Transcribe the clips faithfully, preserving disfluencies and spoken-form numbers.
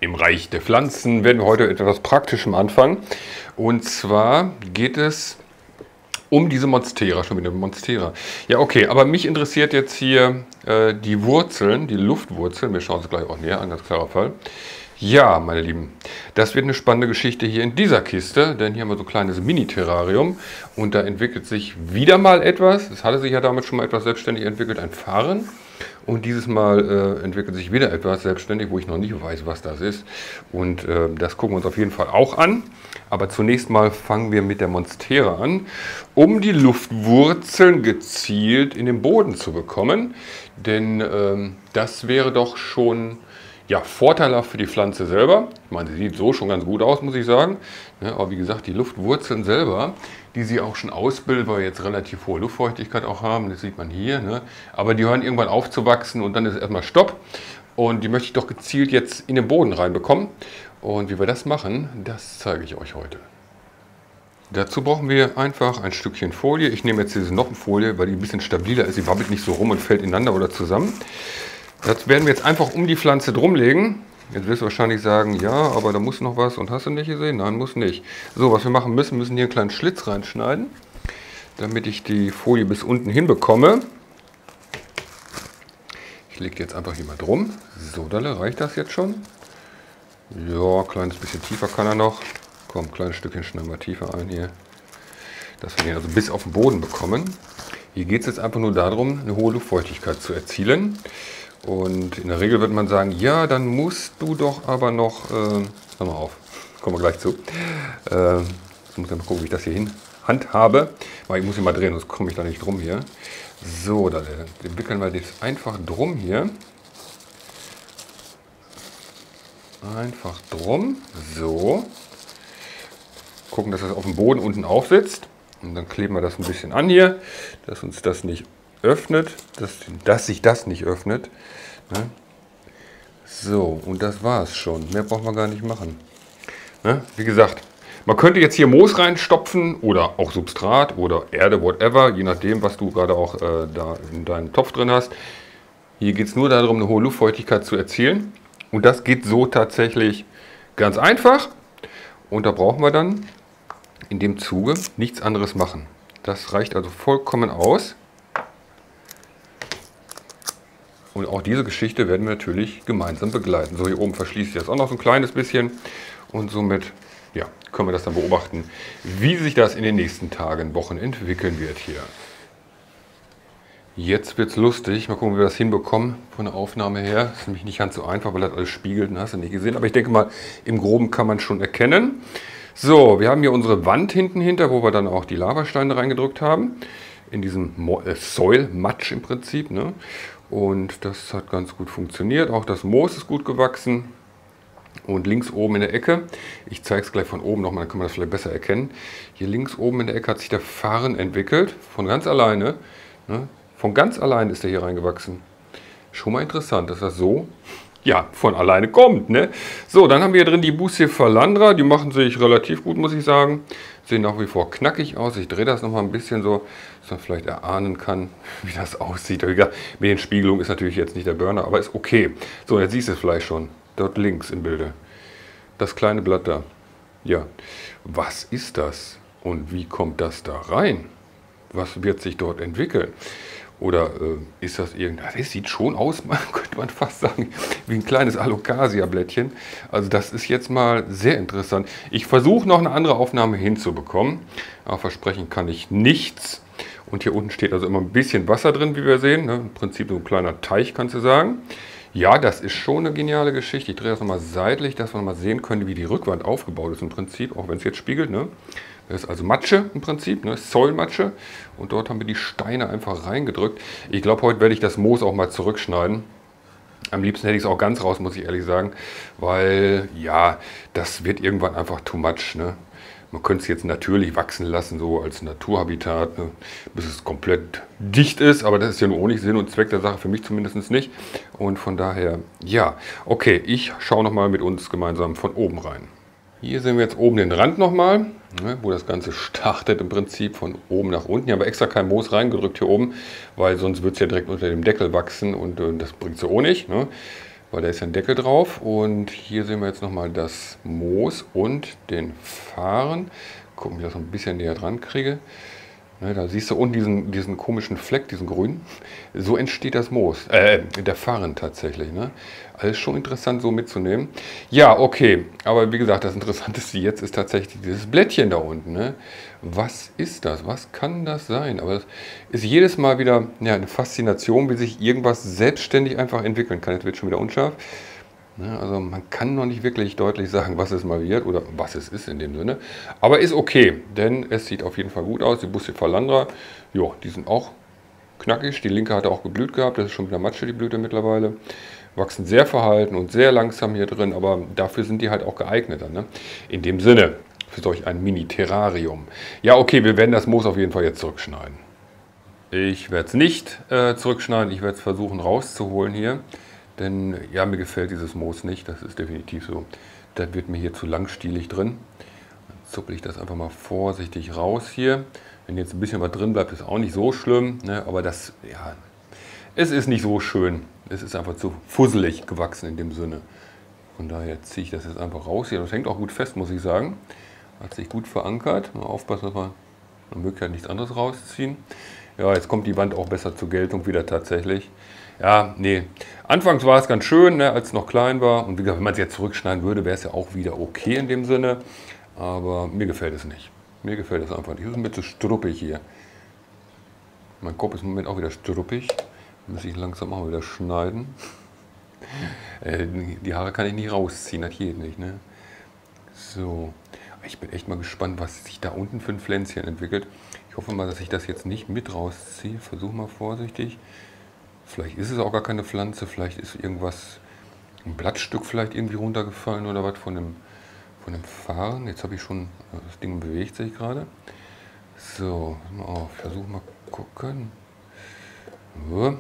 Im Reich der Pflanzen werden wir heute etwas Praktischem anfangen. Und zwar geht es um diese Monstera, schon wieder Monstera. Ja, okay, aber mich interessiert jetzt hier äh, die Wurzeln, die Luftwurzeln. Wir schauen uns gleich auch näher an, ganz klarer Fall. Ja, meine Lieben, das wird eine spannende Geschichte hier in dieser Kiste, denn hier haben wir so ein kleines Mini-Terrarium und da entwickelt sich wieder mal etwas. Es hatte sich ja damit schon mal etwas selbstständig entwickelt, ein Farn. Und dieses Mal äh, entwickelt sich wieder etwas selbstständig, wo ich noch nicht weiß, was das ist. Und äh, das gucken wir uns auf jeden Fall auch an. Aber zunächst mal fangen wir mit der Monstera an, um die Luftwurzeln gezielt in den Boden zu bekommen. Denn ähm, das wäre doch schon ja, vorteilhaft für die Pflanze selber. Ich meine, sie sieht so schon ganz gut aus, muss ich sagen. Ja, aber wie gesagt, die Luftwurzeln selber, die sie auch schon ausbilden, weil wir jetzt relativ hohe Luftfeuchtigkeit auch haben, das sieht man hier. Ne? Aber die hören irgendwann auf zu wachsen und dann ist erstmal Stopp. Und die möchte ich doch gezielt jetzt in den Boden reinbekommen. Und wie wir das machen, das zeige ich euch heute. Dazu brauchen wir einfach ein Stückchen Folie. Ich nehme jetzt diese Noppenfolie, weil die ein bisschen stabiler ist. Sie wabbelt nicht so rum und fällt ineinander oder zusammen. Das werden wir jetzt einfach um die Pflanze drumlegen. Jetzt wirst du wahrscheinlich sagen, ja, aber da muss noch was und hast du nicht gesehen? Nein, muss nicht. So, was wir machen müssen, müssen hier einen kleinen Schlitz reinschneiden, damit ich die Folie bis unten hinbekomme. Ich lege jetzt einfach hier mal drum. So, Dalle, reicht das jetzt schon? Ja, ein kleines bisschen tiefer kann er noch. Komm, ein kleines Stückchen schneiden wir tiefer ein hier. Dass wir den also bis auf den Boden bekommen. Hier geht es jetzt einfach nur darum, eine hohe Luftfeuchtigkeit zu erzielen. Und in der Regel wird man sagen, ja, dann musst du doch aber noch, äh, hör mal auf, kommen wir gleich zu. Äh, jetzt muss ich mal gucken, wie ich das hier hin handhabe. Weil ich muss ihn mal drehen, sonst komme ich da nicht drum hier. So, dann wickeln wir das einfach drum hier. Einfach drum. So. Gucken, dass das auf dem Boden unten aufsitzt. Und dann kleben wir das ein bisschen an hier, dass uns das nicht öffnet, dass, dass sich das nicht öffnet. Ne? So, und das war es schon. Mehr braucht man gar nicht machen. Ne? Wie gesagt, man könnte jetzt hier Moos reinstopfen oder auch Substrat oder Erde, whatever, je nachdem, was du gerade auch äh, da in deinem Topf drin hast. Hier geht es nur darum, eine hohe Luftfeuchtigkeit zu erzielen. Und das geht so tatsächlich ganz einfach. Und da brauchen wir dann in dem Zuge nichts anderes machen. Das reicht also vollkommen aus. Und auch diese Geschichte werden wir natürlich gemeinsam begleiten. So, hier oben verschließt sich das auch noch so ein kleines bisschen. Und somit ja, können wir das dann beobachten, wie sich das in den nächsten Tagen, Wochen entwickeln wird hier. Jetzt wird es lustig. Mal gucken, wie wir das hinbekommen von der Aufnahme her. Das ist nämlich nicht ganz so einfach, weil das alles spiegelt. Hast du nicht gesehen. Aber ich denke mal, im Groben kann man schon erkennen. So, wir haben hier unsere Wand hinten hinter, wo wir dann auch die Lavasteine reingedrückt haben. In diesem Soil-Matsch im Prinzip. Ne? Und das hat ganz gut funktioniert. Auch das Moos ist gut gewachsen. Und links oben in der Ecke, ich zeige es gleich von oben nochmal, dann kann man das vielleicht besser erkennen. Hier links oben in der Ecke hat sich der Farn entwickelt, von ganz alleine. Ne? Von ganz allein ist der hier reingewachsen. Schon mal interessant, dass das so ja, von alleine kommt. Ne? So, dann haben wir hier drin die Bucephalandra. Die machen sich relativ gut, muss ich sagen. Sehen nach wie vor knackig aus. Ich drehe das nochmal ein bisschen so, dass man vielleicht erahnen kann, wie das aussieht. Mit den Spiegelungen ist natürlich jetzt nicht der Burner, aber ist okay. So, jetzt siehst du es vielleicht schon. Dort links im Bilde. Das kleine Blatt da. Ja, was ist das? Und wie kommt das da rein? Was wird sich dort entwickeln? Oder äh, ist das irgendwas? Das sieht schon aus, könnte man fast sagen, wie ein kleines Alocasia-Blättchen. Also das ist jetzt mal sehr interessant. Ich versuche noch eine andere Aufnahme hinzubekommen, aber versprechen kann ich nichts. Und hier unten steht also immer ein bisschen Wasser drin, wie wir sehen. Ne? Im Prinzip so ein kleiner Teich, kannst du sagen. Ja, das ist schon eine geniale Geschichte. Ich drehe das nochmal seitlich, dass wir mal sehen können, wie die Rückwand aufgebaut ist im Prinzip, auch wenn es jetzt spiegelt. Ne? Das ist also Matsche im Prinzip, ne? Soil-Matsche. Und dort haben wir die Steine einfach reingedrückt. Ich glaube, heute werde ich das Moos auch mal zurückschneiden. Am liebsten hätte ich es auch ganz raus, muss ich ehrlich sagen. Weil, ja, das wird irgendwann einfach too much. Ne? Man könnte es jetzt natürlich wachsen lassen, so als Naturhabitat, ne? Bis es komplett dicht ist. Aber das ist ja nur auch nicht Sinn und Zweck der Sache, für mich zumindest nicht. Und von daher, ja, okay, ich schaue nochmal mit uns gemeinsam von oben rein. Hier sehen wir jetzt oben den Rand nochmal, ne, wo das Ganze startet im Prinzip von oben nach unten. Hier haben wir extra kein Moos reingedrückt hier oben, weil sonst wird es ja direkt unter dem Deckel wachsen und äh, das bringt es ja auch nicht. Ne. weil da ist ja ein Deckel drauf. Und hier sehen wir jetzt nochmal das Moos und den Farn. Gucken, wie ich das noch ein bisschen näher dran kriege. Ne, da siehst du unten diesen, diesen komischen Fleck, diesen grünen. So entsteht das Moos, äh, der Farn tatsächlich. Ne? Alles schon interessant so mitzunehmen. Ja, okay, aber wie gesagt, das Interessanteste jetzt ist tatsächlich dieses Blättchen da unten. Ne? Was ist das? Was kann das sein? Aber das ist jedes Mal wieder ja, eine Faszination, wie sich irgendwas selbstständig einfach entwickeln kann. Jetzt wird schon wieder unscharf. Ne, also man kann noch nicht wirklich deutlich sagen, was es mal wird oder was es ist in dem Sinne. Aber ist okay, denn es sieht auf jeden Fall gut aus. Die Bucephalandra, jo, die sind auch knackig. Die linke hatte auch geblüht gehabt, das ist schon wieder Matsche, die Blüte mittlerweile. Wachsen sehr verhalten und sehr langsam hier drin, aber dafür sind die halt auch geeigneter. Ne? In dem Sinne, für solch ein Mini-Terrarium. Ja, okay, wir werden das Moos auf jeden Fall jetzt zurückschneiden. Ich werde es nicht äh, zurückschneiden, ich werde es versuchen rauszuholen hier. Denn ja, mir gefällt dieses Moos nicht, das ist definitiv so. Das wird mir hier zu langstielig drin. Dann zuppel ich das einfach mal vorsichtig raus hier. Wenn jetzt ein bisschen was drin bleibt, ist auch nicht so schlimm. Ne? Aber das, ja, es ist nicht so schön. Es ist einfach zu fusselig gewachsen in dem Sinne. Von daher ziehe ich das jetzt einfach raus hier. Das hängt auch gut fest, muss ich sagen. Hat sich gut verankert. Mal aufpassen, dass wir nach Möglichkeit nichts anderes rausziehen. Ja, jetzt kommt die Wand auch besser zur Geltung wieder tatsächlich. Ja, nee. Anfangs war es ganz schön, ne, als es noch klein war. Und wie gesagt, wenn man es jetzt zurückschneiden würde, wäre es ja auch wieder okay in dem Sinne. Aber mir gefällt es nicht. Mir gefällt es einfach nicht. Es ist ein bisschen struppig hier. Mein Kopf ist im Moment auch wieder struppig. Muss ich langsam auch wieder schneiden. Äh, die Haare kann ich nicht rausziehen, das geht nicht. Ne? So. Ich bin echt mal gespannt, was sich da unten für ein Pflänzchen entwickelt. Ich hoffe mal, dass ich das jetzt nicht mit rausziehe. Versuch mal vorsichtig. Vielleicht ist es auch gar keine Pflanze, vielleicht ist irgendwas, ein Blattstück vielleicht irgendwie runtergefallen oder was von dem, von dem Farn. Jetzt habe ich schon, das Ding bewegt sich gerade. So, mal auf, versuch mal gucken. So.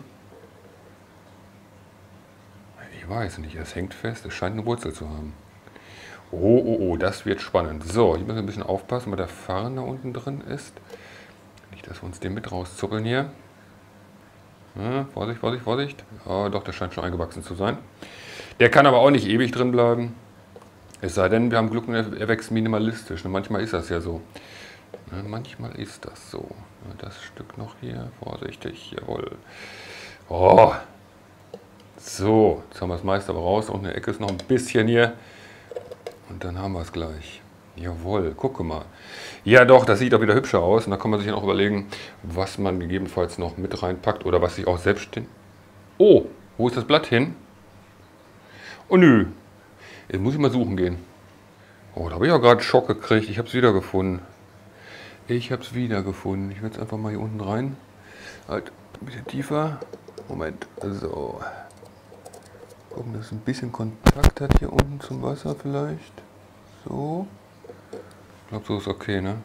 Ich weiß nicht, es hängt fest, es scheint eine Wurzel zu haben. Oh, oh, oh, das wird spannend. So, ich muss ein bisschen aufpassen, weil der Farn da unten drin ist. Nicht, dass wir uns den mit rauszuppeln hier. Ja, Vorsicht, Vorsicht, Vorsicht. Oh, doch, der scheint schon eingewachsen zu sein. Der kann aber auch nicht ewig drin bleiben. Es sei denn, wir haben Glück und er wächst minimalistisch. Und manchmal ist das ja so. Ja, manchmal ist das so. Ja, das Stück noch hier. Vorsichtig, jawohl. Oh. So, jetzt haben wir das meiste aber raus. Und eine Ecke ist noch ein bisschen hier. Und dann haben wir es gleich. Jawohl, gucke mal. Ja doch, das sieht auch wieder hübscher aus. Und da kann man sich dann auch überlegen, was man gegebenenfalls noch mit reinpackt oder was sich auch selbst... Oh, wo ist das Blatt hin? Oh nö, jetzt muss ich mal suchen gehen. Oh, da habe ich auch gerade Schock gekriegt. Ich habe es wieder gefunden. Ich habe es wieder gefunden. Ich werde es einfach mal hier unten rein. Halt, ein bisschen tiefer. Moment, so. Gucken, dass es ein bisschen Kontakt hat hier unten zum Wasser vielleicht. So. Ich glaube, so ist okay, ne?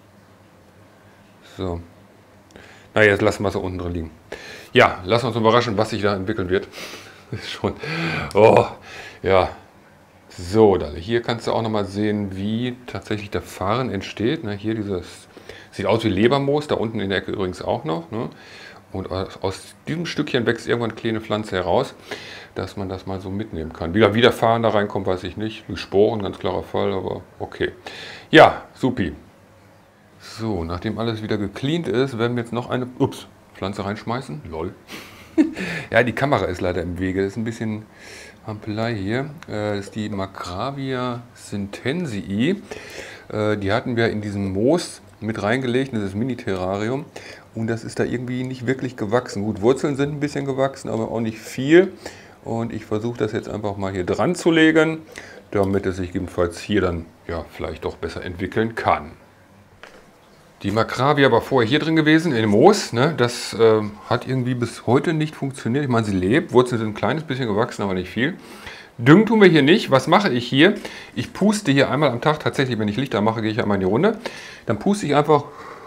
So. Na, jetzt lassen wir es da unten drin liegen. Ja, lassen wir uns überraschen, was sich da entwickeln wird. Ist schon. Oh, ja. So, dann hier kannst du auch nochmal sehen, wie tatsächlich der Farn entsteht. Ne, hier dieses, sieht aus wie Lebermoos, da unten in der Ecke übrigens auch noch. Ne? Und aus, aus diesem Stückchen wächst irgendwann eine kleine Pflanze heraus, dass man das mal so mitnehmen kann. Wieder, wie der Farn da reinkommt, weiß ich nicht. Die Sporen, ganz klarer Fall, aber okay. Ja, supi. So, nachdem alles wieder gecleant ist, werden wir jetzt noch eine ups, Pflanze reinschmeißen. Lol. Ja, die Kamera ist leider im Wege. Das ist ein bisschen Ampelei hier. Das ist die Macravia sintensii. Die hatten wir in diesem Moos mit reingelegt, in dieses Mini-Terrarium. Und das ist da irgendwie nicht wirklich gewachsen. Gut, Wurzeln sind ein bisschen gewachsen, aber auch nicht viel. Und ich versuche das jetzt einfach mal hier dran zu legen, damit es sich jedenfalls hier dann ja vielleicht doch besser entwickeln kann. Die Macravia war vorher hier drin gewesen, in dem Moos. Ne? Das äh, hat irgendwie bis heute nicht funktioniert. Ich meine, sie lebt, Wurzeln sind ein kleines bisschen gewachsen, aber nicht viel. Düngen tun wir hier nicht. Was mache ich hier? Ich puste hier einmal am Tag, tatsächlich, wenn ich Licht anmache, gehe ich einmal in die Runde. Dann puste ich einfach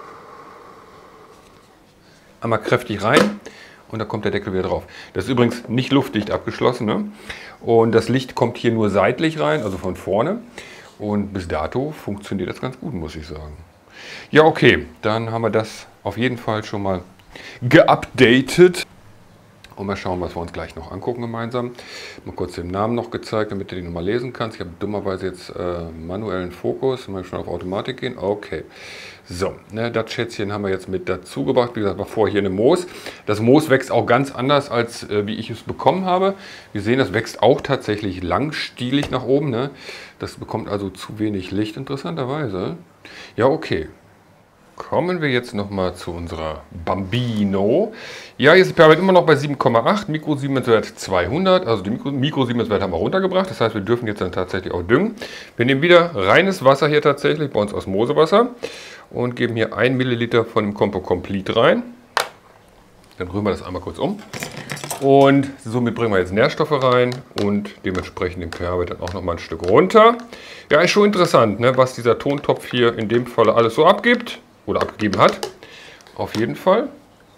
einmal kräftig rein und da kommt der Deckel wieder drauf. Das ist übrigens nicht luftdicht abgeschlossen. Ne? Und das Licht kommt hier nur seitlich rein, also von vorne. Und bis dato funktioniert das ganz gut, muss ich sagen. Ja, okay, dann haben wir das auf jeden Fall schon mal geupdatet. Und mal schauen, was wir uns gleich noch angucken gemeinsam. Mal kurz den Namen noch gezeigt, damit du den nochmal lesen kannst. Ich habe dummerweise jetzt äh, manuellen Fokus. Mal schon auf Automatik gehen. Okay. So, ne, das Schätzchen haben wir jetzt mit dazu gebracht. Wie gesagt, war vorher hier eine Moos. Das Moos wächst auch ganz anders, als äh, wie ich es bekommen habe. Wir sehen, das wächst auch tatsächlich langstielig nach oben. Ne? Das bekommt also zu wenig Licht, interessanterweise. Ja, okay. Kommen wir jetzt nochmal zu unserer Bambino. Ja, hier ist der pH-Wert immer noch bei sieben Komma acht, Mikrosiemenswert zweihundert. Also den Mikrosiemenswert haben wir runtergebracht. Das heißt, wir dürfen jetzt dann tatsächlich auch düngen. Wir nehmen wieder reines Wasser hier tatsächlich, bei uns Osmosewasser. Und geben hier ein Milliliter von dem Compo Complete rein. Dann rühren wir das einmal kurz um. Und somit bringen wir jetzt Nährstoffe rein und dementsprechend den pH-Wert dann auch nochmal ein Stück runter. Ja, ist schon interessant, ne, was dieser Tontopf hier in dem Fall alles so abgibt. Oder abgegeben hat. Auf jeden Fall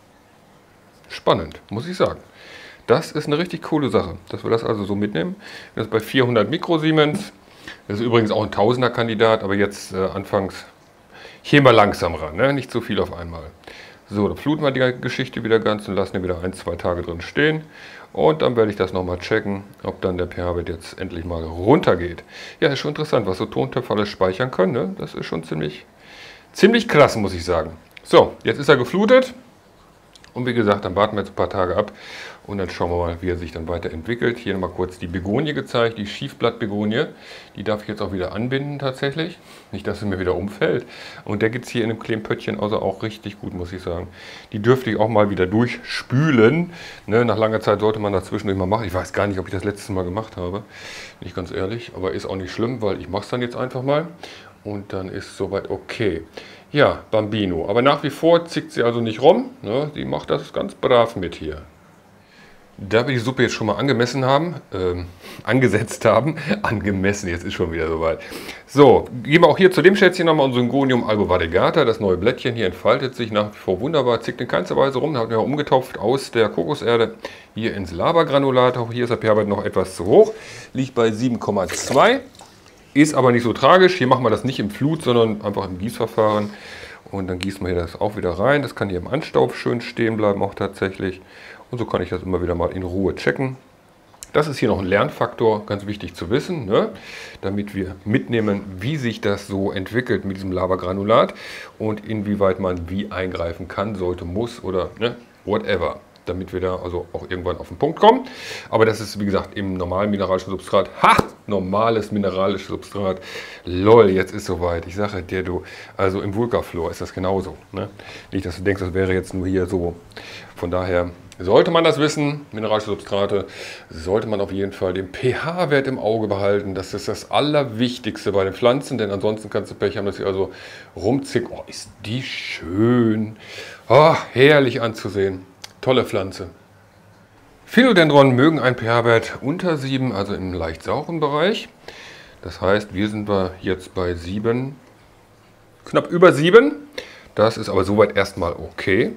spannend, muss ich sagen. Das ist eine richtig coole Sache, dass wir das also so mitnehmen. Das ist bei vierhundert Mikrosiemens. Das ist übrigens auch ein Tausender-Kandidat, aber jetzt äh, anfangs hier mal langsam ran, ne? Nicht zu viel auf einmal. So, dann fluten wir die Geschichte wieder ganz und lassen den wieder ein, zwei Tage drin stehen. Und dann werde ich das nochmal checken, ob dann der pH-Wert jetzt endlich mal runtergeht. Ja, ist schon interessant, was so Tontöpfe alles speichern können. Ne? Das ist schon ziemlich... Ziemlich krass, muss ich sagen. So, jetzt ist er geflutet. Und wie gesagt, dann warten wir jetzt ein paar Tage ab. Und dann schauen wir mal, wie er sich dann weiterentwickelt. Hier nochmal kurz die Begonie gezeigt, die Schiefblattbegonie. Die darf ich jetzt auch wieder anbinden tatsächlich. Nicht, dass es mir wieder umfällt. Und der geht es hier in einem kleinen Pöttchen also auch richtig gut, muss ich sagen. Die dürfte ich auch mal wieder durchspülen. Ne, nach langer Zeit sollte man das zwischendurch mal machen. Ich weiß gar nicht, ob ich das letzte Mal gemacht habe. Nicht ganz ehrlich, aber ist auch nicht schlimm, weil ich mache es dann jetzt einfach mal. Und dann ist soweit okay. Ja, Bambino. Aber nach wie vor zickt sie also nicht rum. Ne? Die macht das ganz brav mit hier. Da wir die Suppe jetzt schon mal angemessen haben, ähm, angesetzt haben, angemessen, jetzt ist schon wieder soweit. So, gehen wir auch hier zu dem Schätzchen nochmal unser Syngonium albovariegata. Das neue Blättchen hier entfaltet sich nach wie vor wunderbar, zickt in keinster Weise rum. Da haben wir umgetopft aus der Kokoserde hier ins Lavagranulat. Auch hier ist der pH-Wert noch etwas zu hoch, liegt bei sieben Komma zwei. Ist aber nicht so tragisch. Hier machen wir das nicht im Flut, sondern einfach im Gießverfahren. Und dann gießen wir hier das auch wieder rein. Das kann hier im Anstauf schön stehen bleiben, auch tatsächlich. Und so kann ich das immer wieder mal in Ruhe checken. Das ist hier noch ein Lernfaktor, ganz wichtig zu wissen, ne? Damit wir mitnehmen, wie sich das so entwickelt mit diesem Lavagranulat und inwieweit man wie eingreifen kann, sollte, muss oder ne, whatever. Damit wir da also auch irgendwann auf den Punkt kommen. Aber das ist, wie gesagt, im normalen mineralischen Substrat. Ha! Normales mineralisches Substrat. Lol, jetzt ist soweit. Ich sage dir, du, also im Vulkaflor ist das genauso. Ne? Nicht, dass du denkst, das wäre jetzt nur hier so. Von daher sollte man das wissen, mineralische Substrate, sollte man auf jeden Fall den pH-Wert im Auge behalten. Das ist das Allerwichtigste bei den Pflanzen, denn ansonsten kannst du Pech haben, dass sie also rumzicken. Oh, ist die schön. Oh, herrlich anzusehen. Tolle Pflanze. Philodendron mögen einen pH-Wert unter sieben, also im leicht sauren Bereich. Das heißt, wir sind wir jetzt bei sieben, knapp über sieben. Das ist aber soweit erstmal okay.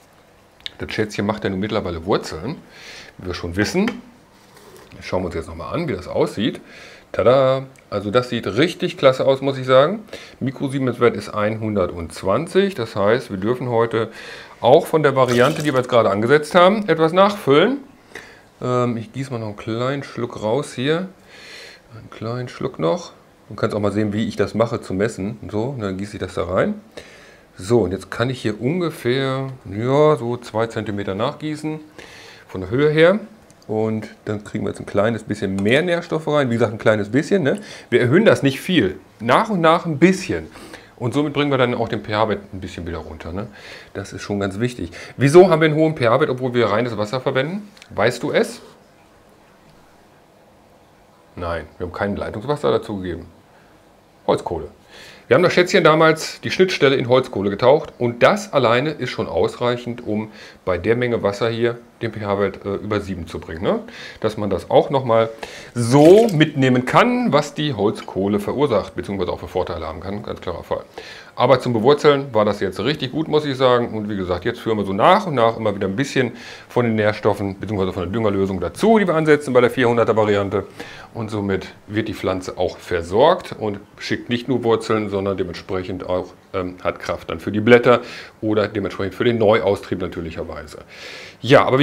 Das Schätzchen macht ja nun mittlerweile Wurzeln, wie wir schon wissen. Schauen wir uns jetzt nochmal an, wie das aussieht. Tada! Also das sieht richtig klasse aus, muss ich sagen. Mikrosiemenswert ist hundertzwanzig. Das heißt, wir dürfen heute auch von der Variante, die wir jetzt gerade angesetzt haben, etwas nachfüllen. Ähm, ich gieße mal noch einen kleinen Schluck raus hier. Einen kleinen Schluck noch. Du kannst auch mal sehen, wie ich das mache zum Messen. So, und dann gieße ich das da rein. So, und jetzt kann ich hier ungefähr ja, so zwei Zentimeter nachgießen. Von der Höhe her. Und dann kriegen wir jetzt ein kleines bisschen mehr Nährstoffe rein. Wie gesagt, ein kleines bisschen. Ne? Wir erhöhen das nicht viel. Nach und nach ein bisschen. Und somit bringen wir dann auch den pH-Wert ein bisschen wieder runter. Ne? Das ist schon ganz wichtig. Wieso haben wir einen hohen pH-Wert, obwohl wir reines Wasser verwenden? Weißt du es? Nein, wir haben kein Leitungswasser dazugegeben. Holzkohle. Wir haben das Schätzchen damals die Schnittstelle in Holzkohle getaucht und das alleine ist schon ausreichend, um bei der Menge Wasser hier den pH-Wert äh, über sieben zu bringen. Ne? Dass man das auch nochmal so mitnehmen kann, was die Holzkohle verursacht, beziehungsweise auch für Vorteile haben kann, ganz klarer Fall. Aber zum Bewurzeln war das jetzt richtig gut, muss ich sagen. Und wie gesagt, jetzt führen wir so nach und nach immer wieder ein bisschen von den Nährstoffen bzw. von der Düngerlösung dazu, die wir ansetzen bei der vierhunderter Variante. Und somit wird die Pflanze auch versorgt und schickt nicht nur Wurzeln, sondern dementsprechend auch ähm, hat Kraft dann für die Blätter oder dementsprechend für den Neuaustrieb natürlicherweise. Ja, aber wie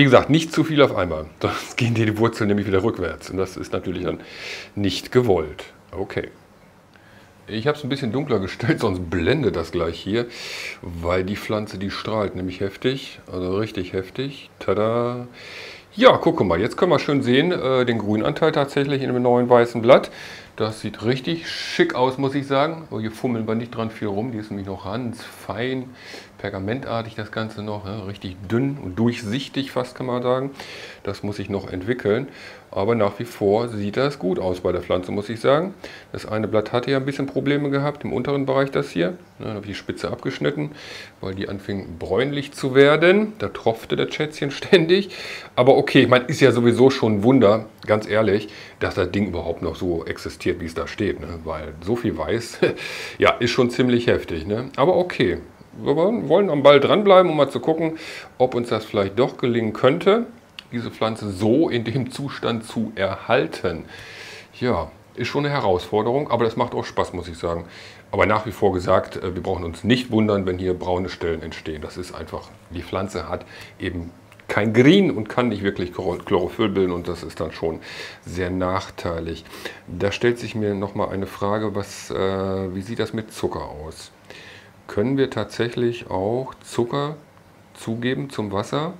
wie gesagt, nicht zu viel auf einmal. Sonst gehen dir die Wurzeln nämlich wieder rückwärts. Und das ist natürlich dann nicht gewollt. Okay. Ich habe es ein bisschen dunkler gestellt, sonst blendet das gleich hier, weil die Pflanze, die strahlt nämlich heftig, also richtig heftig. Tada! Ja, guck mal, jetzt können wir schön sehen, äh, den Grünanteil tatsächlich in dem neuen weißen Blatt. Das sieht richtig schick aus, muss ich sagen. Aber hier fummeln wir nicht dran viel rum, die ist nämlich noch ganz fein, pergamentartig das Ganze noch, ja, richtig dünn und durchsichtig fast, kann man sagen. Das muss ich noch entwickeln. Aber nach wie vor sieht das gut aus bei der Pflanze, muss ich sagen. Das eine Blatt hatte ja ein bisschen Probleme gehabt, im unteren Bereich das hier. Da habe ich die Spitze abgeschnitten, weil die anfing bräunlich zu werden. Da tropfte der Schätzchen ständig. Aber okay, man ist ja sowieso schon ein Wunder, ganz ehrlich, dass das Ding überhaupt noch so existiert, wie es da steht. Ne? Weil so viel Weiß, ja, ist schon ziemlich heftig. Ne? Aber okay, wir wollen am Ball dranbleiben, um mal zu gucken, ob uns das vielleicht doch gelingen könnte, diese Pflanze so in dem Zustand zu erhalten. Ja, ist schon eine Herausforderung, aber das macht auch Spaß, muss ich sagen. Aber nach wie vor gesagt, wir brauchen uns nicht wundern, wenn hier braune Stellen entstehen. Das ist einfach, die Pflanze hat eben kein Green und kann nicht wirklich Chlorophyll bilden und das ist dann schon sehr nachteilig. Da stellt sich mir nochmal eine Frage, was, äh, wie sieht das mit Zucker aus? Können wir tatsächlich auch Zucker zugeben zum Wasser?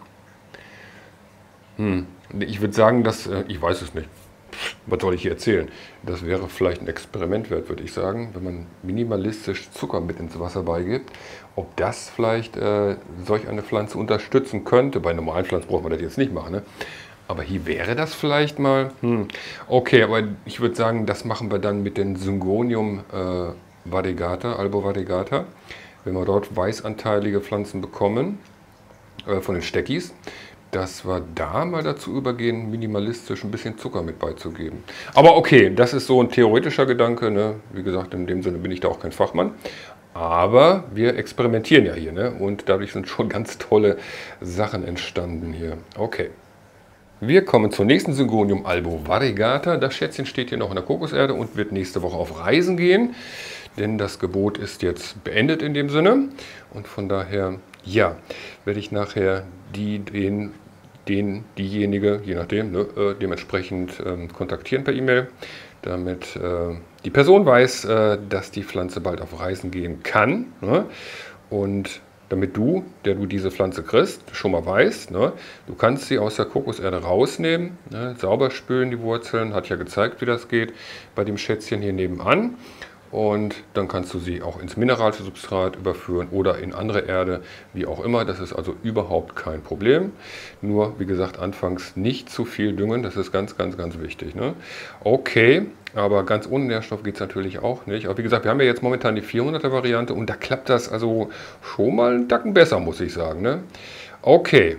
Hm. Ich würde sagen, dass, ich weiß es nicht, was soll ich hier erzählen? Das wäre vielleicht ein Experiment wert, würde ich sagen, wenn man minimalistisch Zucker mit ins Wasser beigibt, ob das vielleicht äh, solch eine Pflanze unterstützen könnte. Bei normalen Pflanzen braucht man das jetzt nicht machen, ne? Aber hier wäre das vielleicht mal, hm. Okay, aber ich würde sagen, das machen wir dann mit den Syngonium äh, variegata, Albo variegata, wenn wir dort weißanteilige Pflanzen bekommen, äh, von den Steckis, dass wir da mal dazu übergehen, minimalistisch ein bisschen Zucker mit beizugeben. Aber okay, das ist so ein theoretischer Gedanke, ne? Wie gesagt, in dem Sinne bin ich da auch kein Fachmann. Aber wir experimentieren ja hier, ne? Und dadurch sind schon ganz tolle Sachen entstanden hier. Okay. Wir kommen zur nächsten Syngonium Albo variegata. Das Schätzchen steht hier noch in der Kokoserde und wird nächste Woche auf Reisen gehen. Denn das Gebot ist jetzt beendet in dem Sinne. Und von daher, ja, werde ich nachher die, den, den, diejenige, je nachdem, ne, äh, dementsprechend äh, kontaktieren per E-Mail, damit äh, die Person weiß, äh, dass die Pflanze bald auf Reisen gehen kann. Ne? Und damit du, der du diese Pflanze kriegst, schon mal weißt, ne, du kannst sie aus der Kokoserde rausnehmen, ne, sauber spülen die Wurzeln, hat ja gezeigt, wie das geht bei dem Schätzchen hier nebenan. Und dann kannst du sie auch ins mineralische Substrat überführen oder in andere Erde, wie auch immer. Das ist also überhaupt kein Problem. Nur, wie gesagt, anfangs nicht zu viel düngen. Das ist ganz, ganz, ganz wichtig. Ne? Okay, aber ganz ohne Nährstoff geht es natürlich auch nicht. Aber wie gesagt, wir haben ja jetzt momentan die vierhunderter Variante und da klappt das also schon mal einen Tacken besser, muss ich sagen. Ne? Okay.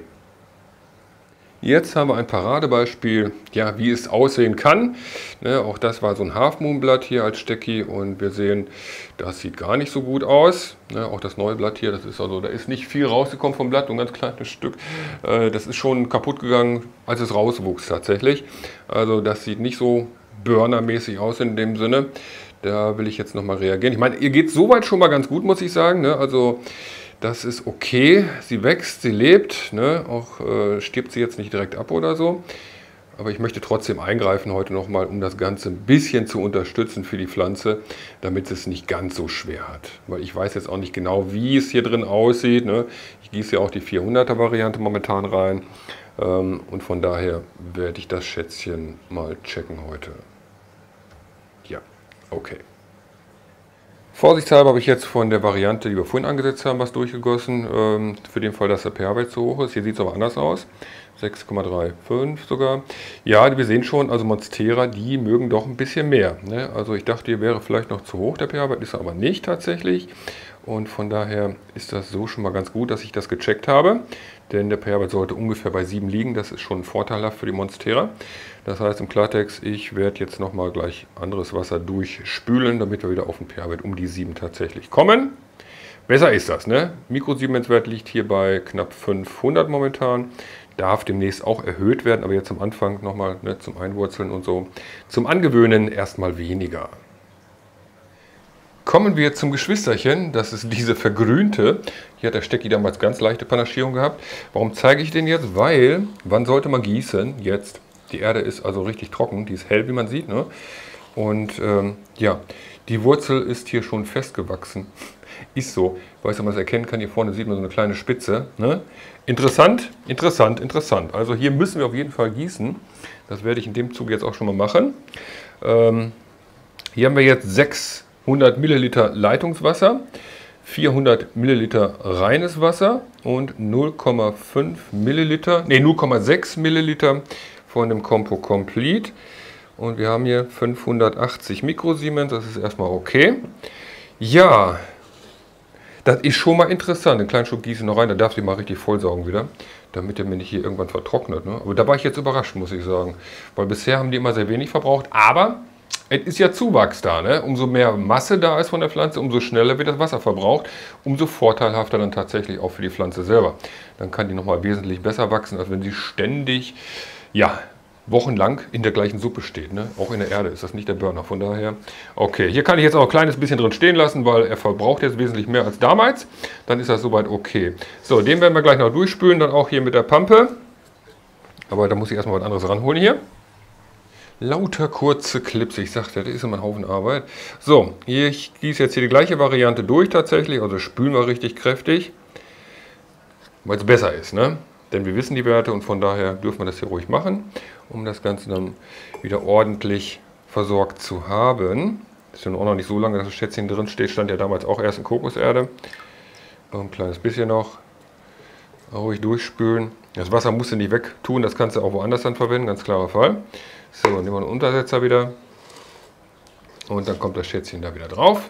Jetzt haben wir ein Paradebeispiel, ja, wie es aussehen kann. Ne, auch das war so ein Half Moon Blatt hier als Stecki und wir sehen, das sieht gar nicht so gut aus. Ne, auch das neue Blatt hier, das ist also, da ist nicht viel rausgekommen vom Blatt, nur ein ganz kleines Stück. Äh, das ist schon kaputt gegangen, als es rauswuchs tatsächlich. Also das sieht nicht so burnermäßig aus in dem Sinne. Da will ich jetzt nochmal reagieren. Ich meine, ihr geht soweit schon mal ganz gut, muss ich sagen. Ne? Also das ist okay, sie wächst, sie lebt, ne? Auch äh, stirbt sie jetzt nicht direkt ab oder so. Aber ich möchte trotzdem eingreifen heute nochmal, um das Ganze ein bisschen zu unterstützen für die Pflanze, damit es nicht ganz so schwer hat. Weil ich weiß jetzt auch nicht genau, wie es hier drin aussieht. Ne? Ich gieße ja auch die vierhunderter Variante momentan rein. Ähm, und von daher werde ich das Schätzchen mal checken heute. Ja, okay. Vorsichtshalber habe ich jetzt von der Variante, die wir vorhin angesetzt haben, was durchgegossen. Ähm, für den Fall, dass der pH-Wert zu hoch ist. Hier sieht es aber anders aus. sechs Komma fünfunddreißig sogar. Ja, wir sehen schon, also Monstera, die mögen doch ein bisschen mehr. Ne? Also ich dachte, hier wäre vielleicht noch zu hoch der pH-Wert, ist er aber nicht tatsächlich. Und von daher ist das so schon mal ganz gut, dass ich das gecheckt habe. Denn der pH-Wert sollte ungefähr bei sieben liegen. Das ist schon vorteilhaft für die Monstera. Das heißt im Klartext, ich werde jetzt nochmal gleich anderes Wasser durchspülen, damit wir wieder auf den pH-Wert um die sieben tatsächlich kommen. Besser ist das, ne? Mikrosiemenswert liegt hier bei knapp fünfhundert momentan. Darf demnächst auch erhöht werden, aber jetzt am Anfang nochmal, ne, zum Einwurzeln und so. Zum Angewöhnen erstmal weniger. kommen wir zum Geschwisterchen. Das ist diese vergrünte. Hier hat der Stecki damals ganz leichte Panaschierung gehabt. Warum zeige ich den jetzt? Weil, wann sollte man gießen? Jetzt. Die Erde ist also richtig trocken. Die ist hell, wie man sieht. Ne? Und ähm, ja, die Wurzel ist hier schon festgewachsen. Ist so. Ich weiß nicht, ob man es erkennen kann. Hier vorne sieht man so eine kleine Spitze. Ne? Interessant, interessant, interessant. Also hier müssen wir auf jeden Fall gießen. Das werde ich in dem Zug jetzt auch schon mal machen. Ähm, hier haben wir jetzt sechshundert Milliliter Leitungswasser, vierhundert Milliliter reines Wasser und null Komma fünf Milliliter, nee, null Komma sechs Milliliter von dem Compo Complete. Und wir haben hier fünfhundertachtzig Mikrosiemens, das ist erstmal okay. Ja, das ist schon mal interessant. Den kleinen Schluck gieße noch rein, da darf ich mal richtig vollsaugen wieder, damit der mir nicht hier irgendwann vertrocknet. Ne? Aber da war ich jetzt überrascht, muss ich sagen. Weil bisher haben die immer sehr wenig verbraucht. Aber es ist ja Zuwachs da. Ne? Umso mehr Masse da ist von der Pflanze, umso schneller wird das Wasser verbraucht. Umso vorteilhafter dann tatsächlich auch für die Pflanze selber. Dann kann die nochmal wesentlich besser wachsen, als wenn sie ständig, ja, wochenlang in der gleichen Suppe steht. Ne? Auch in der Erde ist das nicht der Burner. Von daher, okay. Hier kann ich jetzt auch ein kleines bisschen drin stehen lassen, weil er verbraucht jetzt wesentlich mehr als damals. Dann ist das soweit okay. So, den werden wir gleich noch durchspülen, dann auch hier mit der Pampe. Aber da muss ich erstmal was anderes ranholen hier. Lauter kurze Clips, ich sagte, das ist immer ein Haufen Arbeit. So, hier, ich gieße jetzt hier die gleiche Variante durch tatsächlich, also spülen wir richtig kräftig, weil es besser ist, ne? Denn wir wissen die Werte und von daher dürfen wir das hier ruhig machen, um das Ganze dann wieder ordentlich versorgt zu haben. Ist ja auch noch nicht so lange, dass das Schätzchen drin steht, stand ja damals auch erst in Kokoserde. Noch ein kleines bisschen noch. Ruhig durchspülen. Das Wasser musst du nicht wegtun, das kannst du auch woanders dann verwenden, ganz klarer Fall. So, nehmen wir einen Untersetzer wieder. Und dann kommt das Schätzchen da wieder drauf.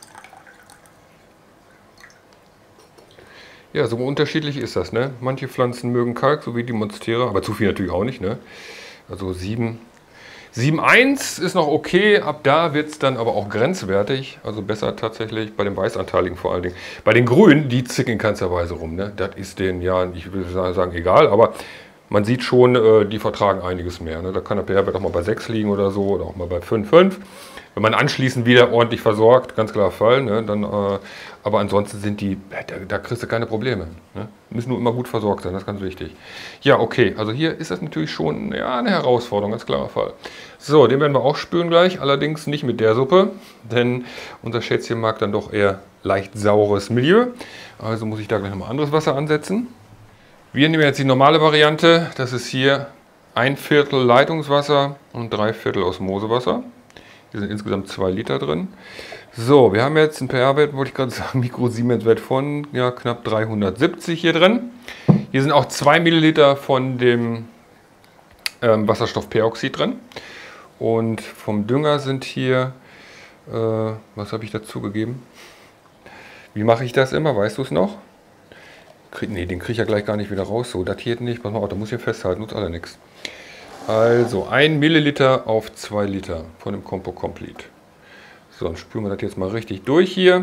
Ja, so unterschiedlich ist das, ne? Manche Pflanzen mögen Kalk, so wie die Monstera, aber zu viel natürlich auch nicht, ne? Also sieben, sieben Komma eins ist noch okay, ab da wird es dann aber auch grenzwertig, also besser tatsächlich bei den Weißanteiligen vor allen Dingen. Bei den Grünen, die zicken in keinster Weise rum, ne? Das ist denen ja, ich will sagen, egal, aber man sieht schon, äh, die vertragen einiges mehr, ne? Da kann der pH-Wert auch mal bei sechs liegen oder so, oder auch mal bei fünf Komma fünf. Wenn man anschließend wieder ordentlich versorgt, ganz klar Fall, ne, dann, äh, aber ansonsten sind die, da, da kriegst du keine Probleme. Ne? Müssen nur immer gut versorgt sein, das ist ganz wichtig. Ja, okay, also hier ist das natürlich schon ja, eine Herausforderung, ganz klarer Fall. So, den werden wir auch spülen gleich, allerdings nicht mit der Suppe, denn unser Schätzchen mag dann doch eher leicht saures Milieu. Also muss ich da gleich nochmal anderes Wasser ansetzen. Wir nehmen jetzt die normale Variante, das ist hier ein Viertel Leitungswasser und drei Viertel Osmosewasser. Hier sind insgesamt zwei Liter drin. So, wir haben jetzt einen pH-Wert, wollte ich gerade sagen, Mikrosiemens-Wert von ja, knapp dreihundertsiebzig hier drin. Hier sind auch zwei Milliliter von dem ähm, Wasserstoffperoxid drin. Und vom Dünger sind hier, äh, was habe ich dazu gegeben? Wie mache ich das immer? Weißt du es noch? Krieg, nee, den kriege ich ja gleich gar nicht wieder raus. So, datiert nicht. Pass mal auf, da muss ich festhalten, nutzt alle nichts. Also ein Milliliter auf zwei Liter von dem Compo Complete. So, dann spülen wir das jetzt mal richtig durch hier.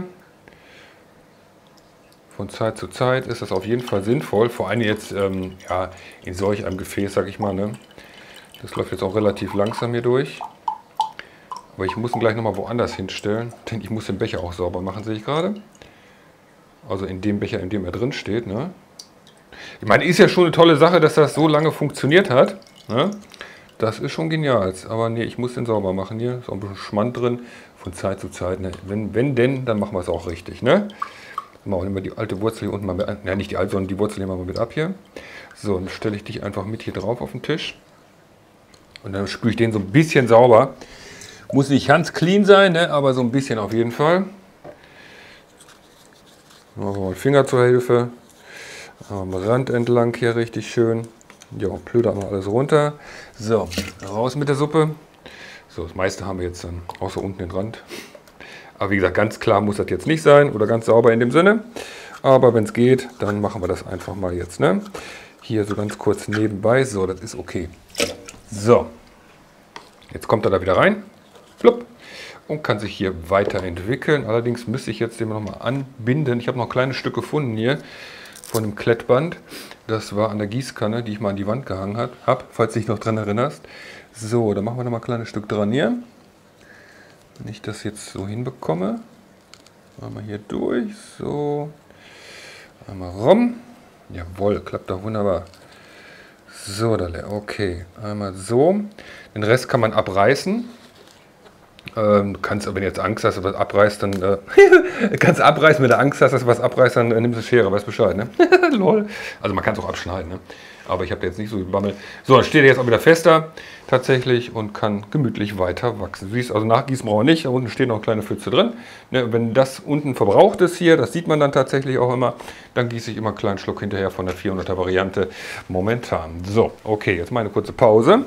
Von Zeit zu Zeit ist das auf jeden Fall sinnvoll, vor allem jetzt ähm, ja, in solch einem Gefäß, sag ich mal. Ne? Das läuft jetzt auch relativ langsam hier durch. Aber ich muss ihn gleich nochmal woanders hinstellen, denn ich muss den Becher auch sauber machen, sehe ich gerade. Also in dem Becher, in dem er drin steht. Ne? Ich meine, ist ja schon eine tolle Sache, dass das so lange funktioniert hat. Ne? Das ist schon genial. Aber nee, ich muss den sauber machen hier. Ist auch ein bisschen Schmand drin. Von Zeit zu Zeit. Ne? Wenn, wenn denn, dann machen wir es auch richtig. Ne? Machen wir die alte Wurzel hier unten mal mit. Ne, nicht die alte, sondern die Wurzel hier mal mit ab hier. So, dann stelle ich dich einfach mit hier drauf auf den Tisch. Und dann spüle ich den so ein bisschen sauber. Muss nicht ganz clean sein, ne? Aber so ein bisschen auf jeden Fall. Machen wir mal den Finger zur Hilfe. Am Rand entlang hier richtig schön. Ja, plödern wir alles runter. So, raus mit der Suppe. So, das meiste haben wir jetzt dann, außer unten den Rand. Aber wie gesagt, ganz klar muss das jetzt nicht sein oder ganz sauber in dem Sinne. Aber wenn es geht, dann machen wir das einfach mal jetzt. Ne? Hier so ganz kurz nebenbei. So, das ist okay. So, jetzt kommt er da wieder rein. Flupp. Und kann sich hier weiterentwickeln. Allerdings müsste ich jetzt den nochmal anbinden. Ich habe noch ein kleines Stück gefunden hier von dem Klettband. Das war an der Gießkanne, die ich mal an die Wand gehangen habe, falls du dich noch dran erinnerst. So, dann machen wir noch mal ein kleines Stück dran hier. Wenn ich das jetzt so hinbekomme. Einmal hier durch, so. Einmal rum. Jawohl, klappt doch wunderbar. So, okay. Einmal so. Den Rest kann man abreißen. Ähm, du kannst, wenn du jetzt Angst hast, dass du was abreißt, dann äh, kannst du abreißen. Wenn du Angst hast, dass du was abreißt, dann äh, nimmst du Schere, weißt Bescheid, ne? Lol. Also man kann es auch abschneiden, ne? Aber ich habe jetzt nicht so gebammelt. So, dann steht er jetzt auch wieder fester tatsächlich und kann gemütlich weiter wachsen. Du siehst, also nachgießen brauchen wir nicht. Da unten stehen noch kleine Pfütze drin. Ne, wenn das unten verbraucht ist hier, das sieht man dann tatsächlich auch immer, dann gieße ich immer einen kleinen Schluck hinterher von der vierhunderter Variante momentan. So, okay, jetzt mal eine kurze Pause.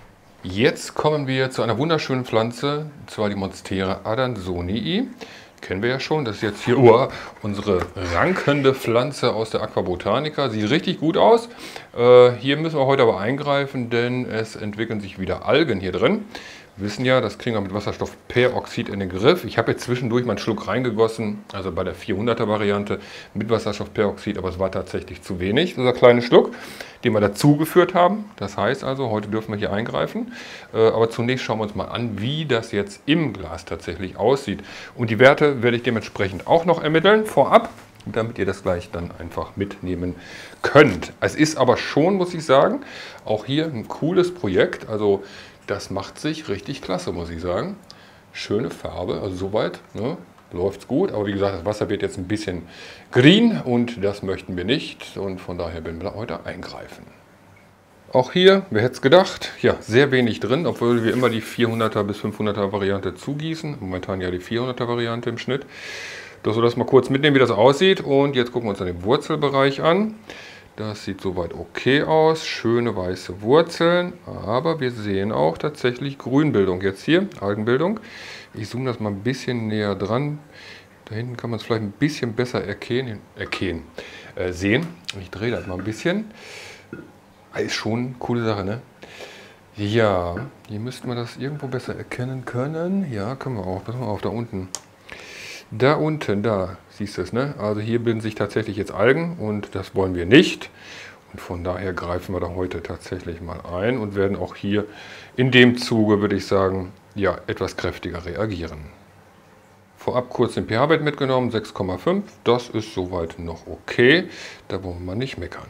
Jetzt kommen wir zu einer wunderschönen Pflanze, und zwar die Monstera adansonii. Kennen wir ja schon, das ist jetzt hier oh, unsere rankende Pflanze aus der Aquabotanica. Sieht richtig gut aus. Äh, hier müssen wir heute aber eingreifen, denn es entwickeln sich wieder Algen hier drin. Wir wissen ja, das kriegen wir mit Wasserstoffperoxid in den Griff. Ich habe jetzt zwischendurch mal einen Schluck reingegossen, also bei der vierhunderter Variante mit Wasserstoffperoxid, aber es war tatsächlich zu wenig, dieser kleine Schluck, den wir dazugeführt haben. Das heißt also, heute dürfen wir hier eingreifen. Aber zunächst schauen wir uns mal an, wie das jetzt im Glas tatsächlich aussieht. Und die Werte werde ich dementsprechend auch noch ermitteln, vorab, damit ihr das gleich dann einfach mitnehmen könnt. Es ist aber schon, muss ich sagen, auch hier ein cooles Projekt. Also das macht sich richtig klasse, muss ich sagen. Schöne Farbe, also soweit, ne, läuft es gut. Aber wie gesagt, das Wasser wird jetzt ein bisschen green und das möchten wir nicht. Und von daher werden wir heute eingreifen. Auch hier, wer hätte es gedacht, ja, sehr wenig drin, obwohl wir immer die vierhunderter bis fünfhunderter Variante zugießen. Momentan ja die vierhunderter Variante im Schnitt. Dass wir das mal kurz mitnehmen, wie das aussieht. Und jetzt gucken wir uns dann den Wurzelbereich an. Das sieht soweit okay aus, schöne weiße Wurzeln, aber wir sehen auch tatsächlich Grünbildung jetzt hier, Algenbildung. Ich zoome das mal ein bisschen näher dran. Da hinten kann man es vielleicht ein bisschen besser erkennen, erkennen äh, sehen. Ich drehe das mal ein bisschen. Ist schon eine coole Sache, ne? Ja, hier müssten wir das irgendwo besser erkennen können. Ja, können wir auch. Pass mal auf, da unten. Da unten, da siehst du es, ne? Also hier bilden sich tatsächlich jetzt Algen und das wollen wir nicht. Und von daher greifen wir da heute tatsächlich mal ein und werden auch hier in dem Zuge, würde ich sagen, ja, etwas kräftiger reagieren. Vorab kurz den pH-Wert mitgenommen, sechs Komma fünf. Das ist soweit noch okay. Da wollen wir nicht meckern.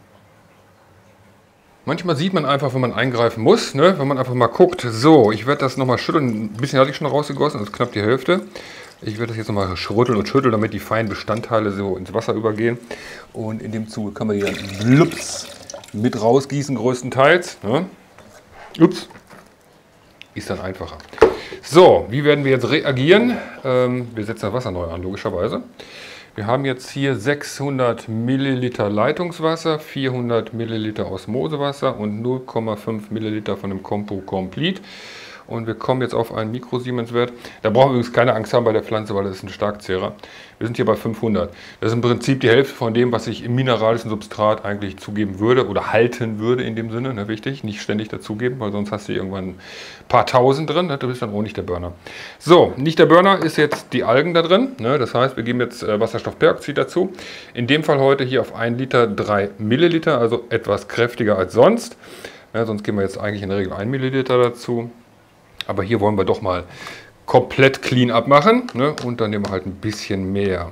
Manchmal sieht man einfach, wenn man eingreifen muss, ne? Wenn man einfach mal guckt. So, ich werde das nochmal schütteln. Ein bisschen hatte ich schon rausgegossen, das ist knapp die Hälfte. Ich werde das jetzt nochmal schrütteln und schütteln, damit die feinen Bestandteile so ins Wasser übergehen. Und in dem Zuge kann man die dann blups mit rausgießen, größtenteils. Ne? Ups. Ist dann einfacher. So, wie werden wir jetzt reagieren? Ähm, wir setzen das Wasser neu an, logischerweise. Wir haben jetzt hier sechshundert Milliliter Leitungswasser, vierhundert Milliliter Osmosewasser und null Komma fünf Milliliter von dem Compo Complete. Und wir kommen jetzt auf einen Mikrosiemens-Wert. Da brauchen wir übrigens keine Angst haben bei der Pflanze, weil das ist ein Starkzehrer. Wir sind hier bei fünfhundert. Das ist im Prinzip die Hälfte von dem, was ich im mineralischen Substrat eigentlich zugeben würde oder halten würde in dem Sinne. Ne, wichtig, nicht ständig dazugeben, weil sonst hast du irgendwann ein paar Tausend drin. Ne, du bist dann auch nicht der Burner. So, nicht der Burner ist jetzt die Algen da drin. Ne, das heißt, wir geben jetzt äh, Wasserstoffperoxid dazu. In dem Fall heute hier auf ein Liter drei Milliliter, also etwas kräftiger als sonst. Ja, sonst geben wir jetzt eigentlich in der Regel ein Milliliter dazu. Aber hier wollen wir doch mal komplett clean abmachen, ne? Und dann nehmen wir halt ein bisschen mehr.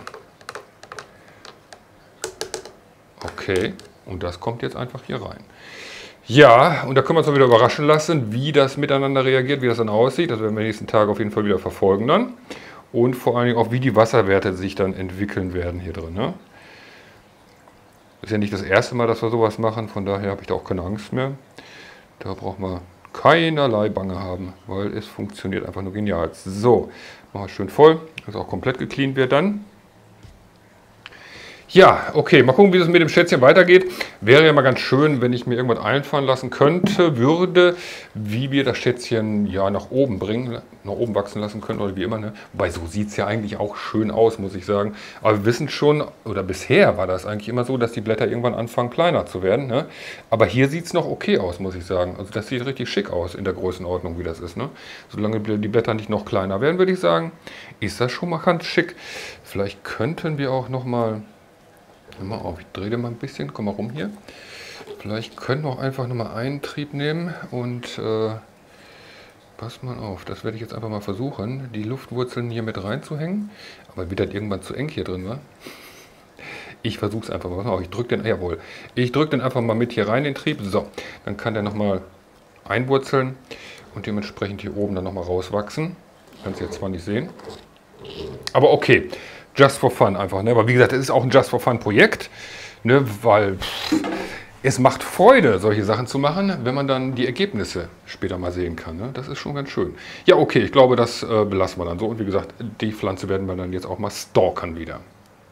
Okay, und das kommt jetzt einfach hier rein. Ja, und da können wir uns mal wieder überraschen lassen, wie das miteinander reagiert, wie das dann aussieht. Das werden wir nächsten Tage auf jeden Fall wieder verfolgen dann. Und vor allen Dingen auch, wie die Wasserwerte sich dann entwickeln werden hier drin. Ne? Das ist ja nicht das erste Mal, dass wir sowas machen, von daher habe ich da auch keine Angst mehr. Da brauchen wir keinerlei Bange haben, weil es funktioniert einfach nur genial. So, machen wir schön voll, dass auch komplett gecleant wird dann. Ja, okay, mal gucken, wie es mit dem Schätzchen weitergeht. Wäre ja mal ganz schön, wenn ich mir irgendwas einfallen lassen könnte, würde, wie wir das Schätzchen ja nach oben bringen, nach oben wachsen lassen können oder wie immer. Ne? Wobei, so sieht es ja eigentlich auch schön aus, muss ich sagen. Aber wir wissen schon, oder bisher war das eigentlich immer so, dass die Blätter irgendwann anfangen kleiner zu werden. Ne? Aber hier sieht es noch okay aus, muss ich sagen. Also das sieht richtig schick aus in der Größenordnung, wie das ist. Ne? Solange die Blätter nicht noch kleiner werden, würde ich sagen, ist das schon mal ganz schick. Vielleicht könnten wir auch noch mal... Mal auf, ich drehe den mal ein bisschen, komm mal rum hier. Vielleicht können wir auch einfach nochmal einen Trieb nehmen und äh, pass mal auf, das werde ich jetzt einfach mal versuchen, die Luftwurzeln hier mit reinzuhängen. Aber wird das irgendwann zu eng hier drin, wa? Ich versuche es einfach mal. Ich drücke den, jawohl, ich drücke den einfach mal mit hier rein, den Trieb. So, dann kann der nochmal einwurzeln und dementsprechend hier oben dann nochmal rauswachsen. Kannst du jetzt zwar nicht sehen, aber okay, just for fun einfach. Ne? Aber wie gesagt, es ist auch ein just for fun Projekt, ne? Weil pff, es macht Freude, solche Sachen zu machen, wenn man dann die Ergebnisse später mal sehen kann. Ne? Das ist schon ganz schön. Ja, okay, ich glaube, das äh, belassen wir dann so. Und wie gesagt, die Pflanze werden wir dann jetzt auch mal stalken wieder.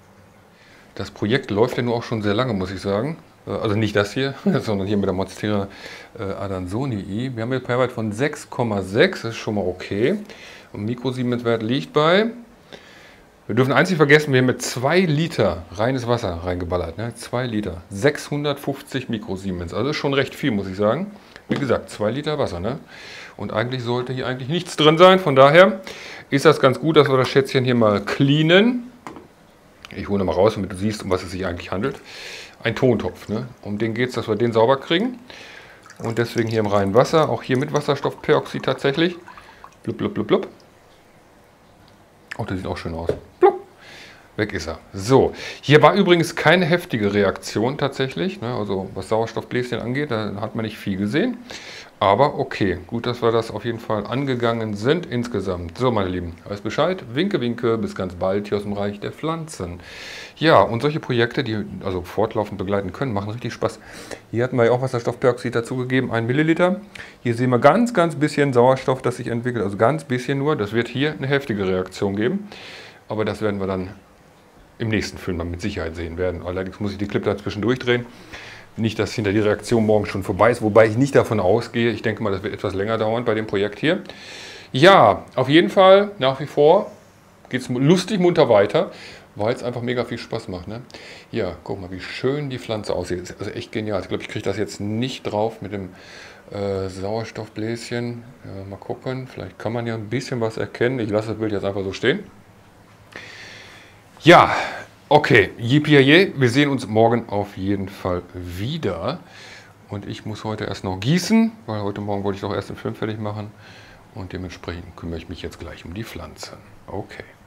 Das Projekt läuft ja nur auch schon sehr lange, muss ich sagen. Also nicht das hier, sondern hier mit der Monstera äh, adansonii. Wir haben hier einen pH-Wert von sechs Komma sechs, das ist schon mal okay. Und Mikrosiemenswert liegt bei... Wir dürfen einzig vergessen, wir haben mit zwei Liter reines Wasser reingeballert. Ne? zwei Liter, sechshundertfünfzig Mikrosiemens. Also ist schon recht viel, muss ich sagen. Wie gesagt, zwei Liter Wasser. Ne? Und eigentlich sollte hier eigentlich nichts drin sein. Von daher ist das ganz gut, dass wir das Schätzchen hier mal cleanen. Ich hole mal raus, damit du siehst, um was es sich eigentlich handelt. Ein Tontopf. Ne? Um den geht es, dass wir den sauber kriegen. Und deswegen hier im reinen Wasser, auch hier mit Wasserstoffperoxid tatsächlich. Blub, blub, blub, blub. Oh, das sieht auch schön aus. Blub. Weg ist er. So, hier war übrigens keine heftige Reaktion tatsächlich. Ne? Also was Sauerstoffbläschen angeht, da hat man nicht viel gesehen. Aber okay, gut, dass wir das auf jeden Fall angegangen sind insgesamt. So, meine Lieben, weiß Bescheid. Winke, winke, bis ganz bald hier aus dem Reich der Pflanzen. Ja, und solche Projekte, die also fortlaufend begleiten können, machen richtig Spaß. Hier hatten wir ja auch Wasserstoffperoxid dazugegeben, ein Milliliter. Hier sehen wir ganz, ganz bisschen Sauerstoff, das sich entwickelt, also ganz bisschen nur. Das wird hier eine heftige Reaktion geben. Aber das werden wir dann im nächsten Film dann mit Sicherheit sehen werden. Allerdings muss ich die Clip da zwischendurch drehen. Nicht, dass hinter die Reaktion morgen schon vorbei ist, wobei ich nicht davon ausgehe. Ich denke mal, das wird etwas länger dauern bei dem Projekt hier. Ja, auf jeden Fall nach wie vor geht es lustig munter weiter, weil es einfach mega viel Spaß macht. Ne? Ja, guck mal, wie schön die Pflanze aussieht. Das ist also echt genial. Ich glaube, ich kriege das jetzt nicht drauf mit dem äh, Sauerstoffbläschen. Ja, mal gucken, vielleicht kann man ja ein bisschen was erkennen. Ich lasse das Bild jetzt einfach so stehen. Ja, okay, yippie, wir sehen uns morgen auf jeden Fall wieder. Und ich muss heute erst noch gießen, weil heute Morgen wollte ich doch erst den Film fertig machen. Und dementsprechend kümmere ich mich jetzt gleich um die Pflanzen. Okay.